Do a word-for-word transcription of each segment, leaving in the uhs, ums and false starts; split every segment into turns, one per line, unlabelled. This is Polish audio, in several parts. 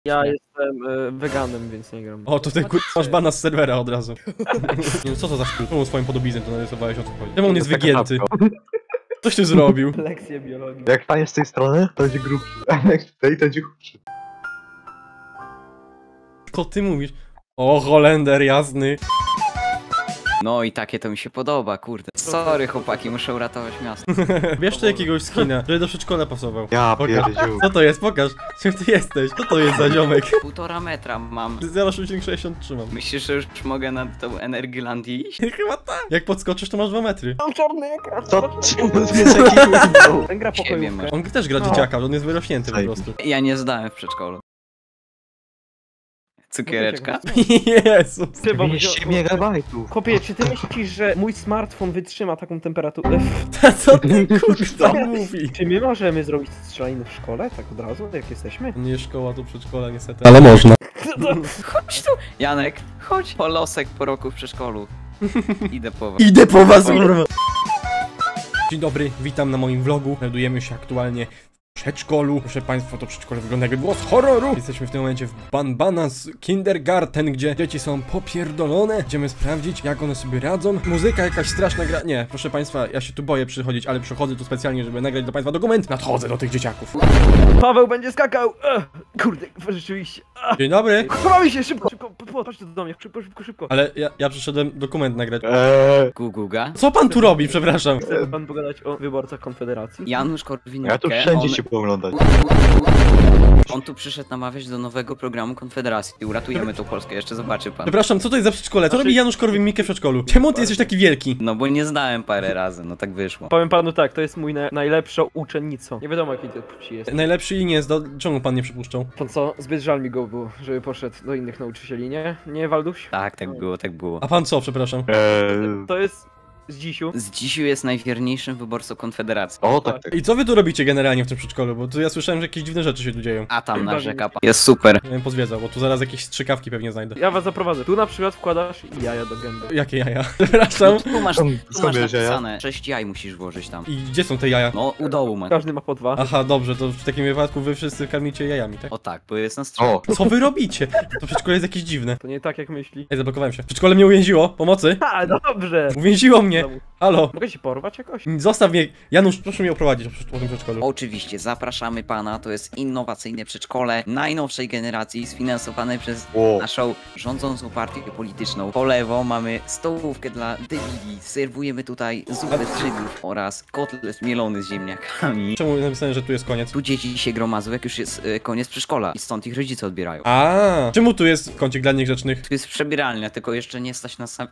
Ja jestem y, weganem, więc nie gram.
O, to ty kurwa masz bana z serwera od razu. Nie, co to za szkół? Czemu swoim podobizem to narysowałeś, o co chodzi? Czemu on jest wygięty? Coś ty zrobił?
Lekcje biologii.
Jak stanie z tej strony, to będzie grubszy, a jak z tej, to będzie chudszy.
Co ty mówisz? O, Holender jasny.
No i takie to mi się podoba, kurde. Sorry chłopaki, muszę uratować miasto.
Bierzcie jakiegoś skina, żeby do przedszkola pasował.
Ja
Pokaż.
pierdziu.
Co to jest? Pokaż. Czym ty jesteś? Co to jest za ziomek?
Półtora metra mam.
zero przecinek sześćdziesiąt trzy mam.
Myślisz, że już mogę na tą Energielandię iść?
Chyba tak. Jak podskoczysz, to masz dwa metry.
Mam czarny ekran.
Co? To jest taki kurwa.
Ten gra
Siebie
pokojówkę.
masz.
On też gra
No.
dzieciaka, on jest wyrośnięty po prostu.
Ja nie zdałem w przedszkolu. Cukiereczka?
Jezus.
Trzeba
dwieście megabajtów.
Kopie, czy ty myślisz, że mój smartfon wytrzyma taką temperaturę?
Co ty kurwa mówi?
Czy my możemy zrobić strzelaniny w szkole? Tak od razu, jak jesteśmy?
Nie szkoła, to przedszkola niestety. Ale można.
Chodź tu! Janek, chodź! Polosek po roku w przedszkolu. Idę po was.
Idę po was, kurwa. Dzień dobry, witam na moim vlogu. Znajdujemy się aktualnie w przedszkolu. Proszę państwa, to przedszkole wygląda jakby było z horroru. Jesteśmy w tym momencie w Banbanas Kindergarten, gdzie dzieci są popierdolone. Idziemy sprawdzić, jak one sobie radzą. Muzyka jakaś straszna gra... Nie, proszę państwa, ja się tu boję przychodzić, ale przychodzę tu specjalnie, żeby nagrać dla państwa dokument. Nadchodzę do tych dzieciaków.
Paweł będzie skakał! Ech, kurde, rzeczywiście.
Dzień dobry.
Chowamy się szybko! Szybko, chodź tu do mnie, szybko, szybko, szybko.
Ale ja, ja przyszedłem dokument nagrać.
Eee,
Guguga.
Co pan tu robi, przepraszam?
Chce pan pogadać o wyborcach Konfederacji?
Janusz Korwin-Mikke.
ja tu wszędzie
on,
się pooglądać.
on tu przyszedł namawiać do nowego programu Konfederacji. Uratujemy tą Polskę, jeszcze zobaczy pan.
Przepraszam, co to jest za przedszkole? Co robi Janusz Korwin-Mikke w przedszkolu? Czemu ty jesteś taki wielki?
No bo nie zdałem parę razy, no tak wyszło.
Powiem panu tak, to jest mój na najlepsza uczennico. Nie wiadomo jaki to płci jest.
Najlepszy i nie jest, do... czemu pan nie przypuszczał?
To co? Zbyt żal mi go było, żeby poszedł do innych nauczycieli, nie? Nie, Walduś?
Tak, tak było, tak było.
A pan co, przepraszam?
Eee,
To jest z dzisiu.
Z dzisiu jest najwierniejszym wyborcą Konfederacji.
o tak, tak.
I co wy tu robicie generalnie w tym przedszkolu? Bo tu ja słyszałem, że jakieś dziwne rzeczy się tu dzieją.
A tam narzeka pan. Jest super.
Ja bym pozwiedzał, bo tu zaraz jakieś strzykawki pewnie znajdę.
Ja was zaprowadzę. Tu na przykład wkładasz jaja do gęby.
Jakie jaja? Przepraszam.
Tu masz,
Skąd-
tu
skąd
masz
bierzesz jaja?
napisane, sześć jaj musisz włożyć tam.
I gdzie są te jaja?
No, u dołu man.
Każdy ma po dwa.
Aha, dobrze, to w takim wypadku wy wszyscy karmicie jajami, tak?
O tak, bo jest na stronie.
O,
Co wy robicie? To przedszkole jest jakieś dziwne.
To nie tak jak myśli.
Ej, zablokowałem się. Przedszkole mnie uwięziło, pomocy.
Ha, dobrze!
Uwięziło mnie. Halo.
Mogę się porwać jakoś?
Zostaw mnie. Janusz, proszę mnie oprowadzić po tym przedszkolu.
Oczywiście, zapraszamy pana, to jest innowacyjne przedszkole najnowszej generacji, sfinansowane przez
o.
naszą rządzącą partię polityczną. Po lewo mamy stołówkę dla debili, serwujemy tutaj zupę z grzybów oraz kotlet mielony z ziemniakami.
Czemu napisałem, że tu jest koniec?
Tu dzieci się gromadzą, jak już jest e, koniec przedszkola i stąd ich rodzice odbierają.
A, czemu tu jest kącik dla niegrzecznych?
Tu jest przebieralnia, tylko jeszcze nie stać na sam...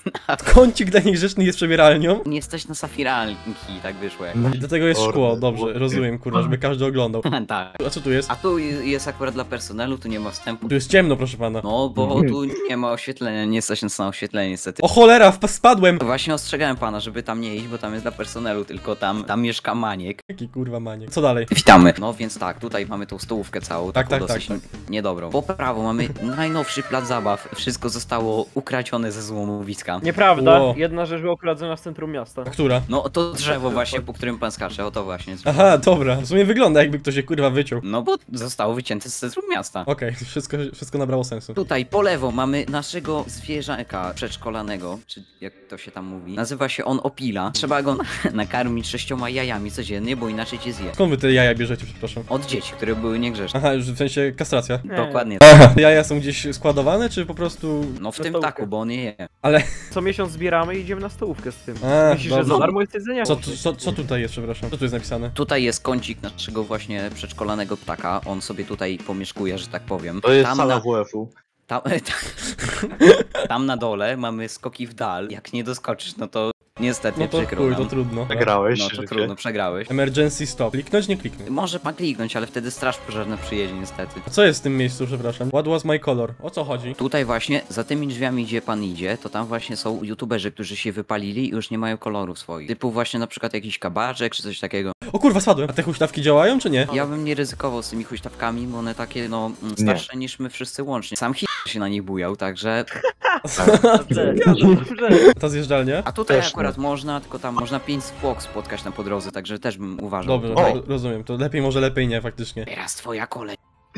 Kącik dla niegrzecznych jest przebieralnią?
nie stać na safiralki, tak wyszło jak.
I dlatego jest szkło,
Kurde.
dobrze, rozumiem, kurwa, żeby każdy oglądał.
Tak.
A co tu jest?
A tu jest akurat dla personelu, tu nie ma wstępu.
Tu jest ciemno, proszę pana.
No, bo tu nie ma oświetlenia, nie stać nas na oświetlenie niestety.
O cholera, wpa- spadłem!
Właśnie ostrzegałem pana, żeby tam nie iść, bo tam jest dla personelu, tylko tam, tam mieszka maniek.
Jaki kurwa manie. Co dalej?
Witamy. No więc tak, tutaj mamy tą stołówkę całą,
Tak,
taką
tak,
dosyć
tak,
niedobrą. Po prawo mamy najnowszy plac zabaw, wszystko zostało ukradzione ze złomowiska.
Nieprawda.
Ło.
Jedna rzecz była ukradziona w centrum miasta.
A która?
No to drzewo właśnie, po którym pan skacze, o to właśnie.
Aha, dobra. W sumie wygląda, jakby ktoś się kurwa wyciął.
No bo zostało wycięte z centrum miasta.
Okej, wszystko, wszystko nabrało sensu.
Tutaj po lewo mamy naszego zwierzaka przedszkolanego, czy jak to się tam mówi. Nazywa się on Opila. Trzeba go nakarmić sześcioma jajami codziennie, bo inaczej cię zje.
Skąd wy te jaja bierzecie, przepraszam?
Od dzieci, które były niegrzeczne.
Aha, już w sensie kastracja.
Nie.
Dokładnie.
Aha. Te jaja są gdzieś składowane, czy po prostu...
No w
Na
tym
stołówkę.
taku, bo on je je.
Ale...
Co miesiąc zbieramy i idziemy na stołówkę z tym.
A,
Myślisz, że
dobra.
za darmo jest jedzenie?
Co, tu- co, co tutaj jest, przepraszam? Co tu jest napisane?
Tutaj jest kącik naszego właśnie przedszkolanego ptaka. On sobie tutaj pomieszkuje, że tak powiem.
To jest
tam
sala
na,
W F-u.
tam, tam na dole mamy skoki w dal. Jak nie doskoczysz, no to niestety
No to
przykro
chuj,
nam.
to trudno.
Nagrałeś,
No to
życie.
trudno, przegrałeś.
Emergency stop. Kliknąć, nie kliknąć.
Może pan kliknąć, ale wtedy straż pożarna przyjedzie niestety.
A co jest w tym miejscu, przepraszam? What was my color? O co chodzi?
Tutaj właśnie, za tymi drzwiami, gdzie pan idzie, to tam właśnie są youtuberzy, którzy się wypalili i już nie mają kolorów swoich. Typu właśnie na przykład jakiś kabaczek czy coś takiego.
O kurwa, spadłem. A te huśtawki działają, czy nie?
Ja bym nie ryzykował z tymi huśtawkami, bo one takie no mm, starsze niż my wszyscy łącznie. Sam hit się na nich bujał, także...
Dobrze.
Ta zjeżdżalnia?
A tutaj
Też
akurat można, tylko tam można pięć zwłok spotkać na po drodze, także też bym uważał.
Dobrze,
O!
ro- rozumiem. To lepiej, może lepiej nie, faktycznie.
Teraz twoja kolej.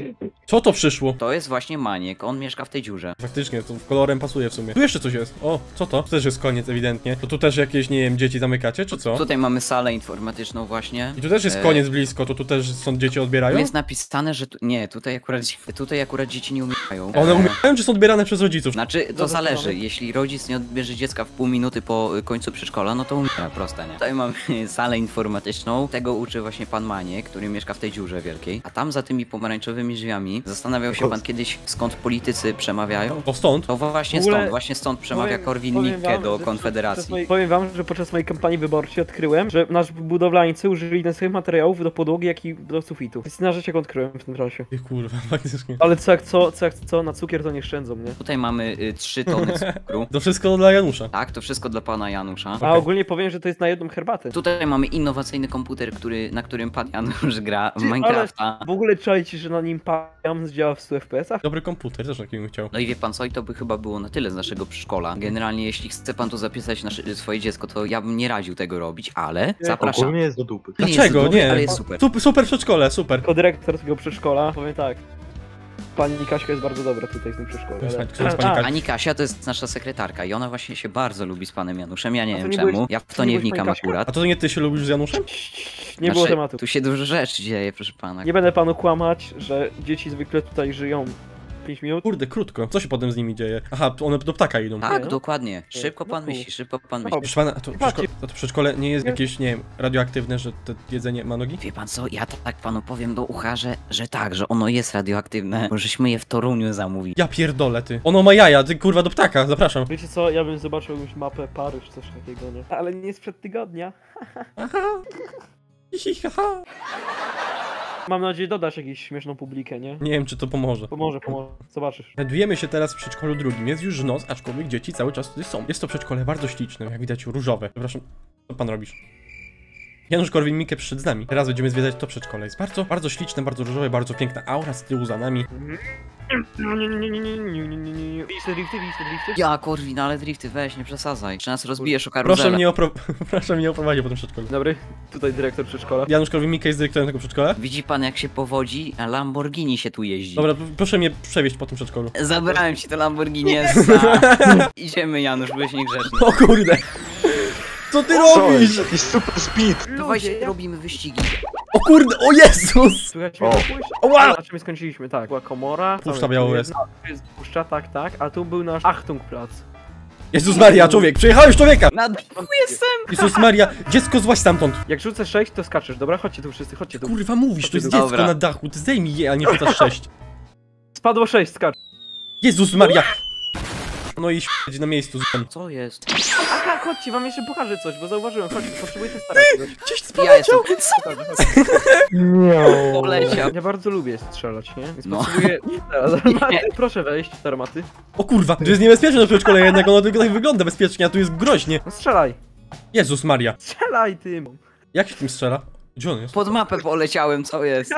Co to przyszło?
To jest właśnie Maniek, on mieszka w tej dziurze.
Faktycznie, to kolorem pasuje w sumie. Tu jeszcze coś jest. O, co to? To też jest koniec ewidentnie. To tu też jakieś, nie wiem, dzieci zamykacie, czy co?
Tutaj mamy salę informatyczną właśnie.
I tu też jest
E,
koniec blisko, to tu też są dzieci odbierają?
Tu jest napisane, że tu... nie, tutaj akurat, tutaj akurat dzieci nie umierają.
One
E,
umierają, czy są odbierane przez rodziców?
Znaczy, to
Dobra,
zależy.
mamy.
Jeśli rodzic nie odbierze dziecka w pół minuty po y, końcu przedszkola, no to umiera, proste, nie? Tutaj mamy salę informatyczną. Tego uczy właśnie pan Maniek, który mieszka w tej dziurze wielkiej. A tam za tymi pomarańczowymi drzwiami zastanawiał się pan kiedyś, skąd politycy przemawiają?
O, stąd?
To właśnie
W ogóle-
stąd, właśnie stąd przemawia
Powiem-
Korwin
powiem
Mikke
wam,
do
że podczas
Konfederacji.
mojej- Powiem wam, że podczas mojej kampanii wyborczej odkryłem, że nasz budowlańcy użyli tych samych materiałów do podłogi, jak i do sufitu. Jest na rzecz, jak odkryłem w tym czasie.
Ty kurwa, faktycznie.
Ale co jak co, co jak co, na cukier to nie szczędzą, nie?
Tutaj mamy y, trzy tony cukru.
To wszystko dla Janusza.
Tak, to wszystko dla pana Janusza.
A
Okej.
ogólnie powiem, że to jest na jedną herbatę.
Tutaj mamy innowacyjny komputer, który, na którym pan Janusz gra w Minecrafta.
W ogóle czajcie, że na nim pam działa w stu F P S-ach?
Dobry komputer, też taki bym chciał.
No i wie pan co, i to by chyba było na tyle z naszego przedszkola. Generalnie jeśli chce pan tu zapisać nasze, swoje dziecko, to ja bym nie radził tego robić, ale zapraszam.
Ogólnie jest do dupy.
Nie jest
Dlaczego?
dobry,
Nie.
ale jest super.
Super, super przedszkole, super.
Jako dyrektor tego przedszkola powiem tak. Pani Kaśka jest bardzo dobra tutaj w tym przedszkolu.
To jest
ale-
pani- to jest pani
A,
Kasia.
Ani Kasia to jest nasza sekretarka i ona właśnie się bardzo lubi z panem Januszem, ja nie
A to
wiem
nie
czemu,
byłeś-
ja w
to
to
nie
nie
byłeś
wnikam
pani Kasia?
akurat.
A to nie ty się lubisz z Januszem?
Nie było
Znaczy,
tematu.
Tu się dużo rzeczy dzieje, proszę pana.
Nie będę panu kłamać, że dzieci zwykle tutaj żyją pięć minut.
Kurde, krótko. Co się potem z nimi dzieje? Aha, one do ptaka idą.
Tak,
Nie, no.
dokładnie. Szybko pan
No.
myśli, szybko pan
No.
myśli.
Proszę pana, a to,
Patrzcie.
przedszko- a to przedszkole nie jest jakieś, nie wiem, radioaktywne, że to jedzenie ma nogi?
Wie pan co, ja tak panu powiem do ucha, że, że tak, że ono jest radioaktywne, bo żeśmy je w Toruniu zamówili.
Ja pierdolę, ty. Ono ma jaja, ty kurwa do ptaka, zapraszam.
Wiecie co, ja bym zobaczył jakąś mapę Paryż, coś takiego, nie? Ale nie sprzed tygodnia.
Hihihaha.
Mam nadzieję dodać jakąś śmieszną publikę, nie?
Nie wiem, czy to pomoże.
Pomoże, pomoże. Zobaczysz.
Znajdujemy się teraz w przedszkolu drugim. Jest już noc, aczkolwiek dzieci cały czas tutaj są. Jest to przedszkole bardzo śliczne, jak widać różowe. Przepraszam, co pan robisz? Janusz Korwin-Mikke przyszedł z nami. Teraz będziemy zwiedzać to przedszkole. Jest bardzo, bardzo śliczne, bardzo różowe, bardzo piękna aura z tyłu za nami.
Nie, nie, nie, nie, nie, nie, nie, nie, nie, nie. Widzicie drifty, widzicie drifty?
Ja, Korwin, ale drifty, weź, nie przesadzaj. Czy nas rozbijesz o karuzelę?
Proszę mnie, opro... Proszę mnie oprowadzić po tym przedszkolu.
Dobry, tutaj dyrektor przedszkola.
Janusz Korwin-Mikke jest dyrektorem tego przedszkola.
Widzi pan jak się powodzi, a Lamborghini się tu jeździ.
Dobra, p- proszę mnie przewieźć po tym przedszkolu.
Zabrałem ci to Lamborghini S. Idziemy, Janusz, byłeś niegrzeczny.
O kurde! Co ty
Co
robisz?
jest? Jakiś super speed!
Dawajcie,
ja-
robimy wyścigi.
O kurde, o Jezus!
Słychać mnie
O.
pójść?
Ła!
Na czym my skończyliśmy, tak. Była komora.
Puszcza
tam
Białowież.
jest- Tu jest puszcza, tak, tak. A tu był nasz Achtungplatz.
Jezus Maria, człowiek! Przejechałeś człowieka!
Na dachu jestem!
Jezus Maria, dziecko złaź stamtąd!
Jak rzucę sześć, to skaczesz, dobra? Chodźcie tu wszyscy, chodźcie tu.
Kurwa mówisz, to jest
Dobra.
dziecko na dachu, ty zdejmij je, a nie rzucasz sześć.
Spadło sześć, skacz.
Jezus Maria! No i będzie na miejscu z wami.
Co jest?
Aha, chodźcie, wam jeszcze pokażę coś, bo zauważyłem. Chodźcie, potrzebuję testera jakiegoś.
Gdzieś
Ja jestem.
Pokażę, chodźcie.
Nie.
Poleciał.
Ja bardzo lubię strzelać, nie? Więc
No.
potrzebuję... Teraz, armaty. Proszę wejść, te armaty.
O kurwa, to jest niebezpieczne w przedszkole jednak, ono tylko tak wygląda bezpiecznie, a tu jest groźnie.
No strzelaj.
Jezus Maria.
Strzelaj tym.
Jak się tym strzela? Gdzie on jest?
Pod mapę poleciałem, co jest?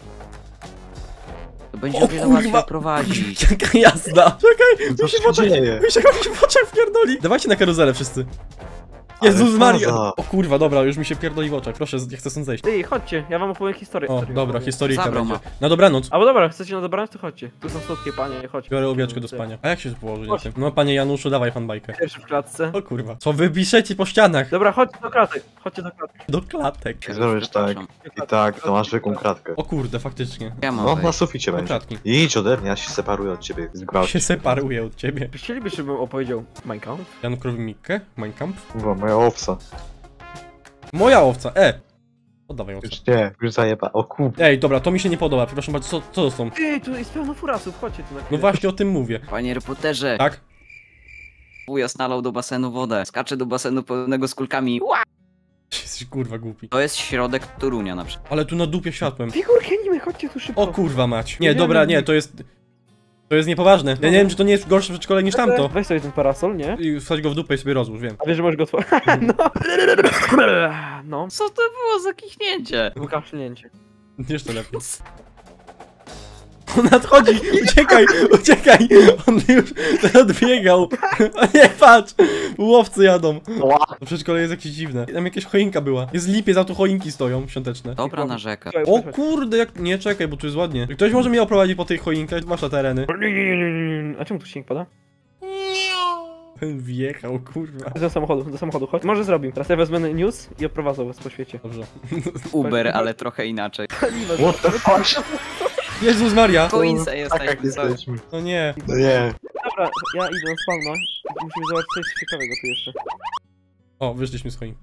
To będzie
O
o wiele łatwiej
kurwa.
prowadzić.
Jaka jazda! Czekaj,
Co
mi się
się
w oczach,
dzieje?
mi się mi w oczach wpierdoli. Dawajcie na karuzelę wszyscy. Jezus
Ale
Maria!
faza.
O kurwa, dobra, już mi się pierdoli w oczach, proszę, ja chcę stąd zejść.
Ty, chodźcie, ja wam opowiem historię.
O,
Historię
dobra,
opowiem.
historyjka
Zabrał
będzie.
ma.
Na dobranoc.
Albo dobra, chcecie na dobranoc, to chodźcie. Tu są słodkie panie, chodźcie.
Biorę owieczkę do spania. A jak się położy na
Chodź.
tym? No panie Januszu, dawaj fan bajkę.
Pierwszy w klatce.
O kurwa. Co wy piszecie po ścianach?
Dobra, chodźcie do klatek, chodźcie do klatek.
Do klatek.
Zrobisz tak.
Przepraszam.
I tak, to masz zwykłą kratkę.
O kurde, faktycznie.
Ja mam
No, na
wejść.
suficie
Do
będzie.
klatki.
Idź ode mnie, ja się separuję od ciebie. Zgwałt.
Się separuje od ciebie.
Chcielibyście, żebym opowiedział Minecraft?
Jan Korwin-Mikke, Mein Kampf.
Kurwa, moja owca.
Moja owca, e! Oddawaj owca.
Już nie, już zajeba. O kurde.
Ej, dobra, to mi się nie podoba, przepraszam bardzo, co, co to są?
Ty, tu jest pełno furasów, chodźcie tu na chwilę.
No właśnie o tym mówię.
Panie reporterze,
Tak?
wuja nalał do basenu wodę. Skacze do basenu pełnego z kulkami. Ła!
Jesteś kurwa głupi.
To jest środek Torunia na przykład.
Ale tu na dupie światłem.
Figurki anime, chodźcie tu szybko.
O kurwa mać. Nie,
Nie,
dobra,
nie,
nie, to jest... To jest niepoważne. Ja nie wiem, czy to nie jest gorsze przedszkole niż tamto.
Weź sobie ten parasol, nie?
I wsadź go w dupę i sobie rozłóż, wiem.
A wiesz, że możesz go otworzyć? No. No.
Co to było za kichnięcie?
Wykaszlnięcie.
Jeszcze lepiej. On nadchodzi! Uciekaj! Uciekaj! On już odbiegał! O nie, patrz! Łowcy jadą! To przedszkole jest jakieś dziwne. Tam jakaś choinka była. Jest lipiec, a tu choinki stoją świąteczne.
Dobra narzeka.
O kurde, jak... Nie, czekaj, bo tu jest ładnie. Ktoś może mnie oprowadzić po tej choinkach? Masz na tereny.
A czemu tu śnieg pada?
Ten wjechał, kurwa.
Do samochodu, do samochodu, chodź. Może zrobimy. Teraz ja wezmę news i oprowadzę was po świecie.
Dobrze.
Uber, ale trochę inaczej.
What the fuck?
Jezus Maria!
Koinsa
Tak
jesteśmy,
jak
co?
jesteśmy.
No nie.
No nie.
Dobra, ja idę na spawna. Musimy zobaczyć coś ciekawego tu jeszcze.
O, wyszliśmy z choinki.